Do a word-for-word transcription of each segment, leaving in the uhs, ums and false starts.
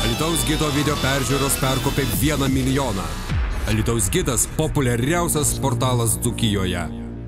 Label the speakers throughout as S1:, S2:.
S1: Alytaus gido video peržiūros perkopė vieną milijoną. Alytaus gidas – populiariausias portalas Dzūkijoje.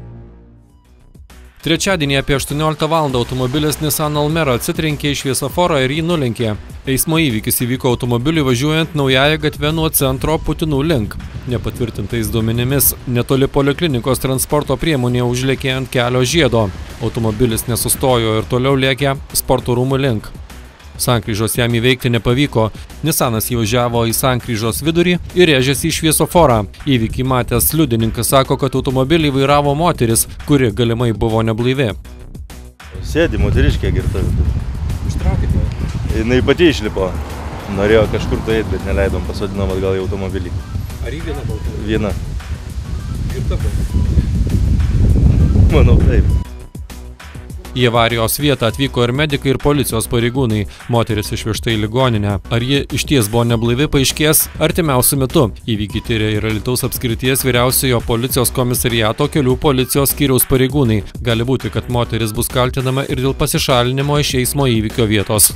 S2: Trečiadienį apie aštuonioliktą valandą automobilis Nissan Almera atsitrenkė į šviesoforą ir jį nulenkė. Eismo įvykis įvyko automobiliui važiuojant naująją gatvę nuo centro Putinų link. Nepatvirtintais duomenimis, netoli poliklinikos transporto priemonė užlėkė ant kelio žiedo. Automobilis nesustojo ir toliau lėkė sporto rūmų link. Sankryžos jam įveikti nepavyko. Nissanas įvažiavo į sankryžos vidurį ir rėžėsi į šviesoforą. Įvykį matęs liudininkas sako, kad automobilį vairavo moteris, kuri galimai buvo neblaivi.
S3: Sėdi moteriškė girta.
S2: Ištraukite.
S3: Jinai pati išlipo. Norėjo kažkur tai eiti, bet neleidom, pasodinom atgal į automobilį.
S2: Ar į vieną baltą?
S3: Viena.
S2: Girta buvo?
S3: Manau, taip.
S2: Į avarijos vietą atvyko ir medikai, ir policijos pareigūnai. Moteris išvežta į ligoninę. Ar ji išties buvo neblaivi, paaiškės artimiausiu metu. Įvykį tyrė ir Alytaus apskrities vyriausiojo policijos komisariato kelių policijos skyriaus pareigūnai. Gali būti, kad moteris bus kaltinama ir dėl pasišalinimo iš eismo įvykio vietos.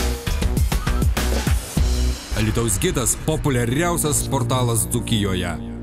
S1: Alytaus gidas – populiariausias portalas Dzūkijoje.